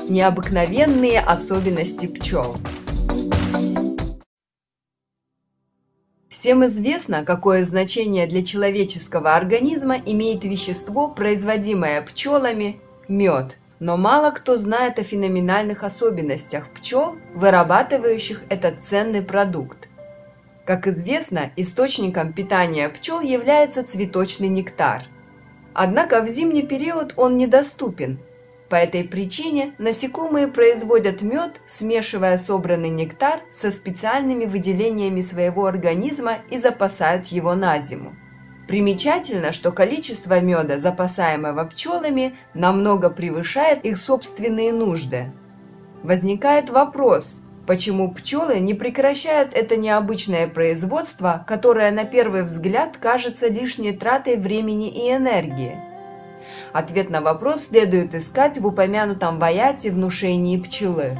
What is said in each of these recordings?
Необыкновенные особенности пчел. Всем известно, какое значение для человеческого организма имеет вещество, производимое пчелами – мед. Но мало кто знает о феноменальных особенностях пчел, вырабатывающих этот ценный продукт. Как известно, источником питания пчел является цветочный нектар. Однако в зимний период он недоступен. По этой причине насекомые производят мед, смешивая собранный нектар со специальными выделениями своего организма и запасают его на зиму. Примечательно, что количество меда, запасаемого пчелами, намного превышает их собственные нужды. Возникает вопрос, почему пчелы не прекращают это необычное производство, которое на первый взгляд кажется лишней тратой времени и энергии? Ответ на вопрос следует искать в упомянутом в аяте внушении пчелы.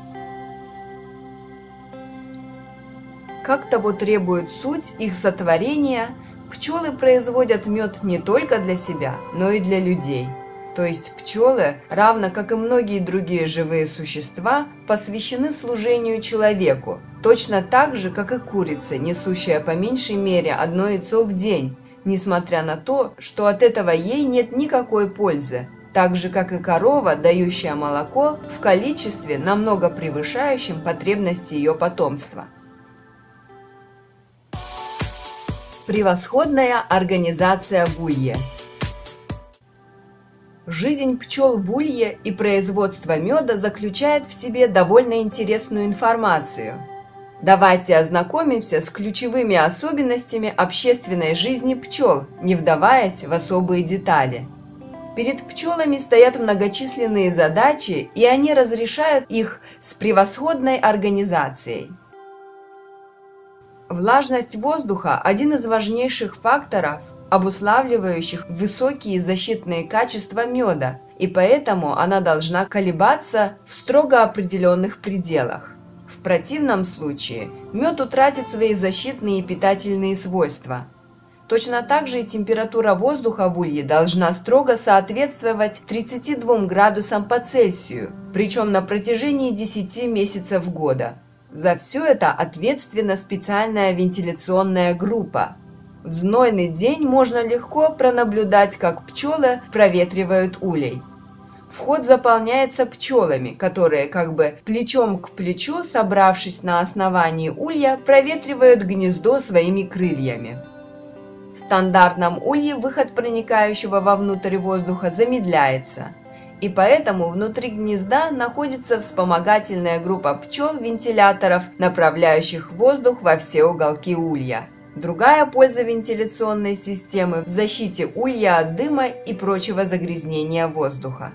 Как того требует суть их сотворения, пчелы производят мед не только для себя, но и для людей. То есть пчелы, равно как и многие другие живые существа, посвящены служению человеку, точно так же, как и курица, несущая по меньшей мере одно яйцо в день, несмотря на то, что от этого ей нет никакой пользы, так же, как и корова, дающая молоко в количестве, намного превышающем потребности ее потомства. Превосходная организация в улье. Жизнь пчел в улье и производство меда заключает в себе довольно интересную информацию. Давайте ознакомимся с ключевыми особенностями общественной жизни пчел, не вдаваясь в особые детали. Перед пчелами стоят многочисленные задачи, и они разрешают их с превосходной организацией. Влажность воздуха – один из важнейших факторов, обуславливающих высокие защитные качества меда, и поэтому она должна колебаться в строго определенных пределах. В противном случае мед утратит свои защитные и питательные свойства. Точно так же и температура воздуха в улье должна строго соответствовать 32 градусам по Цельсию, причем на протяжении 10 месяцев года. За все это ответственна специальная вентиляционная группа. В знойный день можно легко пронаблюдать, как пчелы проветривают улей. Вход заполняется пчелами, которые как бы плечом к плечу, собравшись на основании улья, проветривают гнездо своими крыльями. В стандартном улье выход проникающего вовнутрь воздуха замедляется, и поэтому внутри гнезда находится вспомогательная группа пчел-вентиляторов, направляющих воздух во все уголки улья. Другая польза вентиляционной системы в защите улья от дыма и прочего загрязнения воздуха.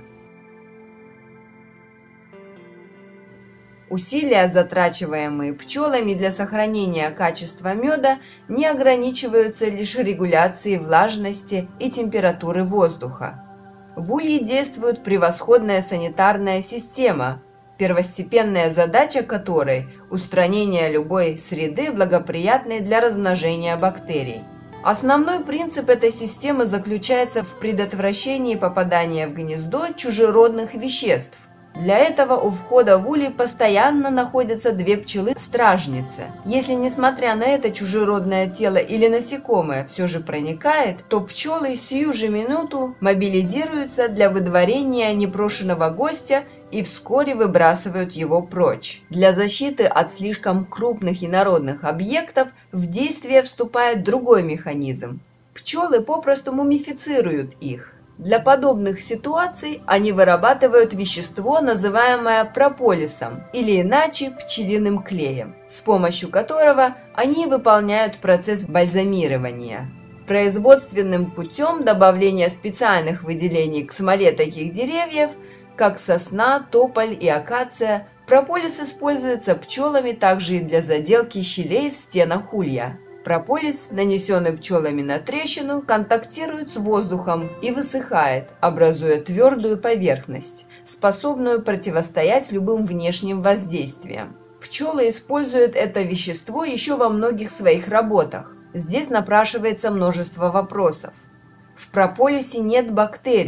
Усилия, затрачиваемые пчелами для сохранения качества меда, не ограничиваются лишь регуляцией влажности и температуры воздуха. В улье действует превосходная санитарная система, первостепенная задача которой – устранение любой среды, благоприятной для размножения бактерий. Основной принцип этой системы заключается в предотвращении попадания в гнездо чужеродных веществ. Для этого у входа в улей постоянно находятся две пчелы-стражницы. Если, несмотря на это, чужеродное тело или насекомое все же проникает, то пчелы сию же минуту мобилизируются для выдворения непрошенного гостя и вскоре выбрасывают его прочь. Для защиты от слишком крупных инородных объектов в действие вступает другой механизм. Пчелы попросту мумифицируют их. Для подобных ситуаций они вырабатывают вещество, называемое прополисом, или иначе пчелиным клеем, с помощью которого они выполняют процесс бальзамирования. Производственным путем добавления специальных выделений к смоле таких деревьев, как сосна, тополь и акация, прополис используется пчелами также и для заделки щелей в стенах улья. Прополис, нанесенный пчелами на трещину, контактирует с воздухом и высыхает, образуя твердую поверхность, способную противостоять любым внешним воздействиям. Пчелы используют это вещество еще во многих своих работах. Здесь напрашивается множество вопросов. В прополисе нет бактерий,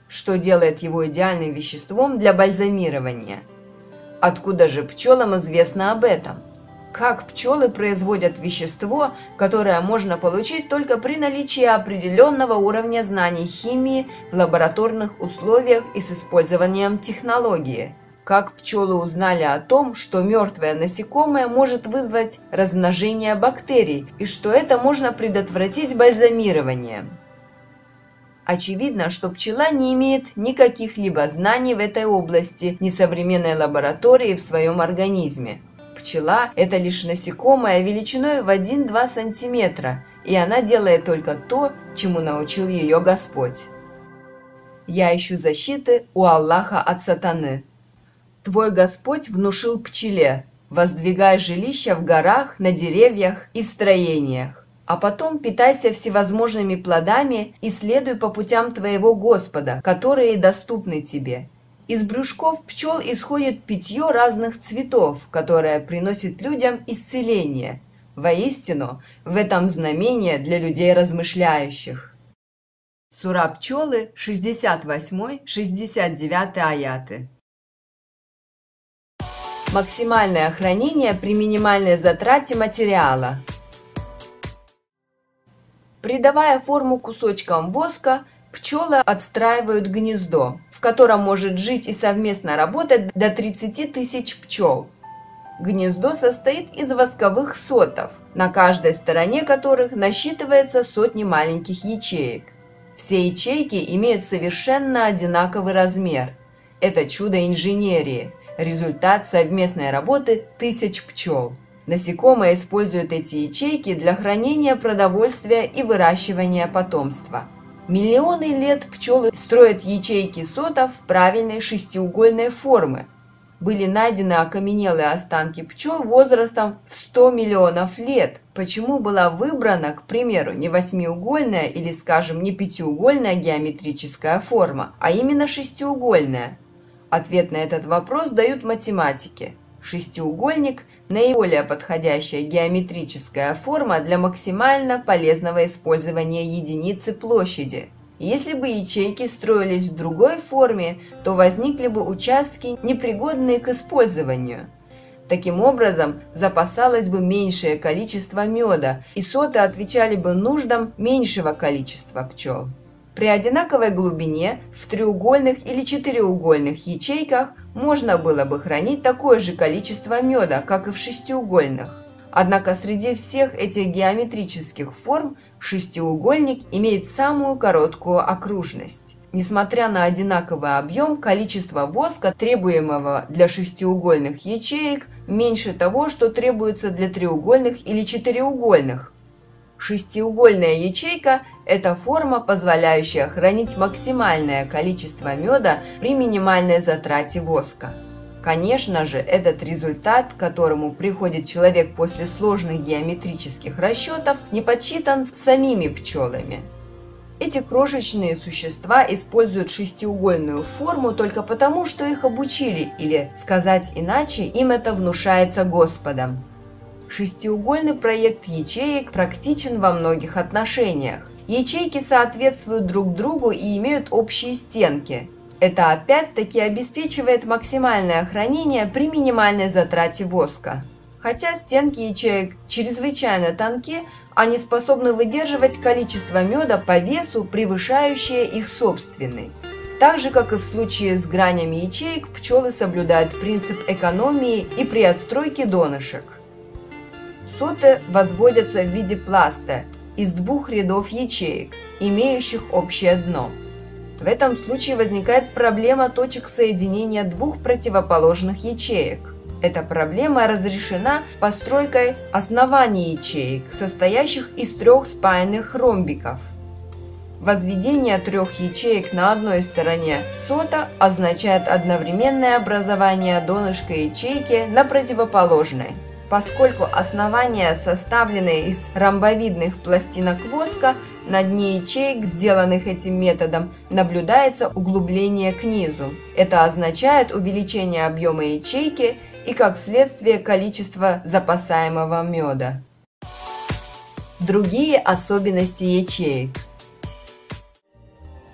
что делает его идеальным веществом для бальзамирования. Откуда же пчелам известно об этом? Как пчелы производят вещество, которое можно получить только при наличии определенного уровня знаний химии в лабораторных условиях и с использованием технологии? Как пчелы узнали о том, что мертвое насекомое может вызвать размножение бактерий и что это можно предотвратить бальзамированием? Очевидно, что пчела не имеет никаких либо знаний в этой области, ни современной лаборатории в своем организме. Пчела – это лишь насекомое величиной в 1-2 сантиметра, и она делает только то, чему научил ее Господь. Я ищу защиты у Аллаха от сатаны. Твой Господь внушил пчеле: воздвигай жилища в горах, на деревьях и в строениях, а потом питайся всевозможными плодами и следуй по путям твоего Господа, которые доступны тебе. Из брюшков пчел исходит питье разных цветов, которое приносит людям исцеление. Воистину, в этом знамение для людей размышляющих. Сура пчелы, 68-69 аяты. Максимальное хранение при минимальной затрате материала. Придавая форму кусочкам воска, пчелы отстраивают гнездо, в котором может жить и совместно работать до 30 тысяч пчел. Гнездо состоит из восковых сотов, на каждой стороне которых насчитывается сотни маленьких ячеек. Все ячейки имеют совершенно одинаковый размер. Это чудо инженерии, результат совместной работы тысяч пчел. Насекомые используют эти ячейки для хранения продовольствия и выращивания потомства. Миллионы лет пчелы строят ячейки сотов правильной шестиугольной формы. Были найдены окаменелые останки пчел возрастом в 100 миллионов лет. Почему была выбрана, к примеру, не восьмиугольная или, скажем, не пятиугольная геометрическая форма, а именно шестиугольная? Ответ на этот вопрос дают математики. Шестиугольник – наиболее подходящая геометрическая форма для максимально полезного использования единицы площади. Если бы ячейки строились в другой форме, то возникли бы участки, непригодные к использованию. Таким образом, запасалось бы меньшее количество меда, и соты отвечали бы нуждам меньшего количества пчел. При одинаковой глубине в треугольных или четыреугольных ячейках можно было бы хранить такое же количество меда, как и в шестиугольных. Однако среди всех этих геометрических форм шестиугольник имеет самую короткую окружность. Несмотря на одинаковый объем, количество воска, требуемого для шестиугольных ячеек, меньше того, что требуется для треугольных или четыреугольных. Шестиугольная ячейка – это форма, позволяющая хранить максимальное количество меда при минимальной затрате воска. Конечно же, этот результат, к которому приходит человек после сложных геометрических расчетов, не подсчитан самими пчелами. Эти крошечные существа используют шестиугольную форму только потому, что их обучили, или, сказать иначе, им это внушается Господом. Шестиугольный проект ячеек практичен во многих отношениях. Ячейки соответствуют друг другу и имеют общие стенки. Это опять-таки обеспечивает максимальное хранение при минимальной затрате воска. Хотя стенки ячеек чрезвычайно тонки, они способны выдерживать количество меда по весу, превышающее их собственный. Так же, как и в случае с гранями ячеек, пчелы соблюдают принцип экономии и при отстройке донышек. Соты возводятся в виде пласта из двух рядов ячеек, имеющих общее дно. В этом случае возникает проблема точек соединения двух противоположных ячеек. Эта проблема разрешена постройкой оснований ячеек, состоящих из трех спаянных ромбиков. Возведение трех ячеек на одной стороне сота означает одновременное образование донышка ячейки на противоположной. Поскольку основания составлены из ромбовидных пластинок воска, на дне ячеек, сделанных этим методом, наблюдается углубление к низу. Это означает увеличение объема ячейки и, как следствие, количество запасаемого меда. Другие особенности ячеек.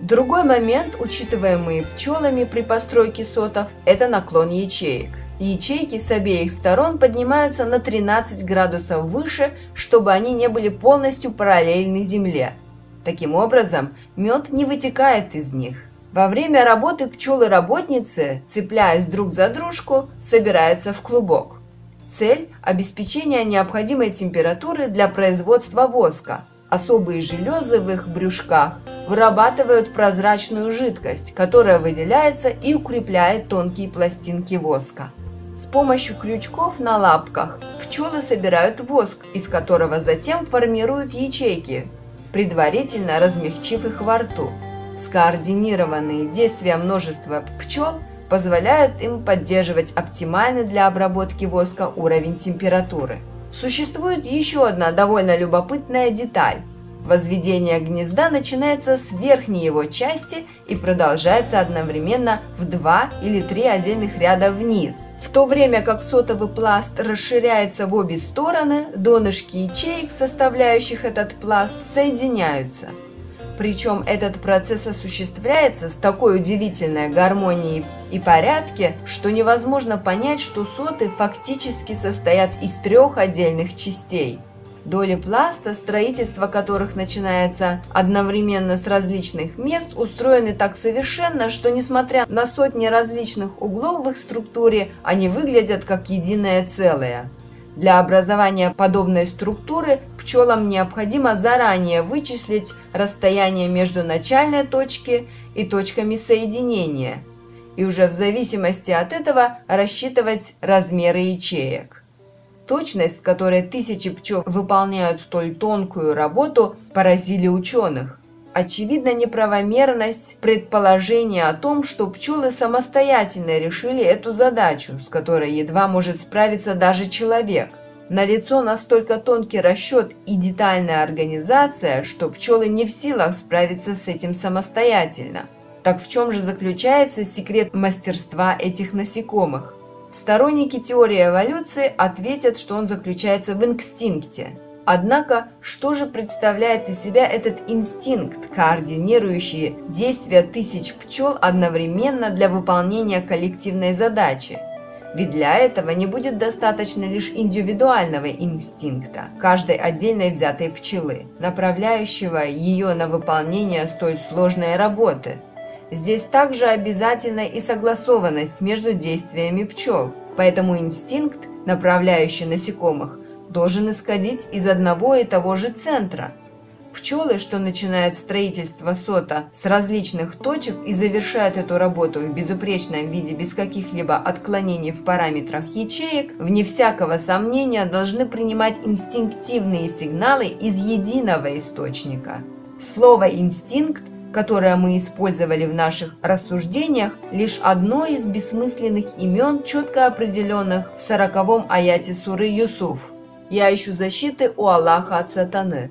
Другой момент, учитываемый пчелами при постройке сотов, это наклон ячеек. Ячейки с обеих сторон поднимаются на 13 градусов выше, чтобы они не были полностью параллельны земле. Таким образом, мед не вытекает из них. Во время работы пчелы-работницы, цепляясь друг за дружку, собираются в клубок. Цель – обеспечение необходимой температуры для производства воска. Особые железы в их брюшках вырабатывают прозрачную жидкость, которая выделяется и укрепляет тонкие пластинки воска. С помощью крючков на лапках пчелы собирают воск, из которого затем формируют ячейки, предварительно размягчив их во рту. Скоординированные действия множества пчел позволяют им поддерживать оптимальный для обработки воска уровень температуры. Существует еще одна довольно любопытная деталь. Возведение гнезда начинается с верхней его части и продолжается одновременно в 2 или 3 отдельных ряда вниз. В то время как сотовый пласт расширяется в обе стороны, донышки ячеек, составляющих этот пласт, соединяются. Причем этот процесс осуществляется с такой удивительной гармонией и порядке, что невозможно понять, что соты фактически состоят из 3 отдельных частей. Доли пласта, строительство которых начинается одновременно с различных мест, устроены так совершенно, что несмотря на сотни различных углов в их структуре, они выглядят как единое целое. Для образования подобной структуры пчелам необходимо заранее вычислить расстояние между начальной точки и точками соединения, и уже в зависимости от этого рассчитывать размеры ячеек. Точность, с которой тысячи пчел выполняют столь тонкую работу, поразили ученых. Очевидна неправомерность предположения о том, что пчелы самостоятельно решили эту задачу, с которой едва может справиться даже человек. Налицо настолько тонкий расчет и детальная организация, что пчелы не в силах справиться с этим самостоятельно. Так в чем же заключается секрет мастерства этих насекомых? Сторонники теории эволюции ответят, что он заключается в инстинкте. Однако, что же представляет из себя этот инстинкт, координирующий действия тысяч пчел одновременно для выполнения коллективной задачи? Ведь для этого не будет достаточно лишь индивидуального инстинкта каждой отдельной взятой пчелы, направляющего ее на выполнение столь сложной работы. Здесь также обязательна и согласованность между действиями пчел, поэтому инстинкт, направляющий насекомых, должен исходить из одного и того же центра. Пчелы, что начинают строительство сота с различных точек и завершают эту работу в безупречном виде без каких-либо отклонений в параметрах ячеек, вне всякого сомнения должны принимать инстинктивные сигналы из единого источника. Слово «инстинкт», которое мы использовали в наших рассуждениях, лишь одно из бессмысленных имен, четко определенных в 40-м аяте суры Юсуф. «Я ищу защиты у Аллаха от сатаны».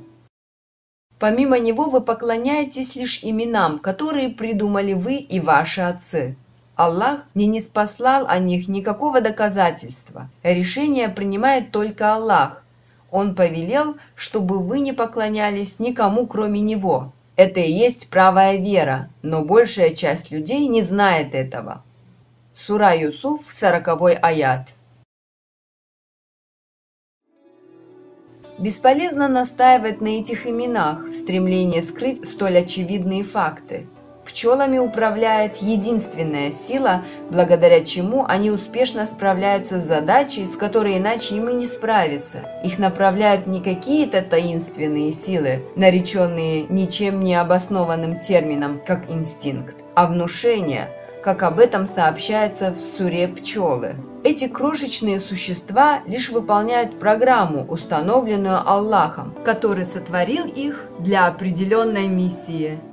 Помимо него вы поклоняетесь лишь именам, которые придумали вы и ваши отцы. Аллах не ниспослал о них никакого доказательства. Решение принимает только Аллах. Он повелел, чтобы вы не поклонялись никому, кроме Него. Это и есть правая вера, но большая часть людей не знает этого. Сура Юсуф, 40-й аят. Бесполезно настаивать на этих именах в стремлении скрыть столь очевидные факты. Пчелами управляет единственная сила, благодаря чему они успешно справляются с задачей, с которой иначе им и не справиться. Их направляют не какие-то таинственные силы, нареченные ничем не обоснованным термином, как инстинкт, а внушение, как об этом сообщается в суре «Пчелы». Эти крошечные существа лишь выполняют программу, установленную Аллахом, который сотворил их для определенной миссии.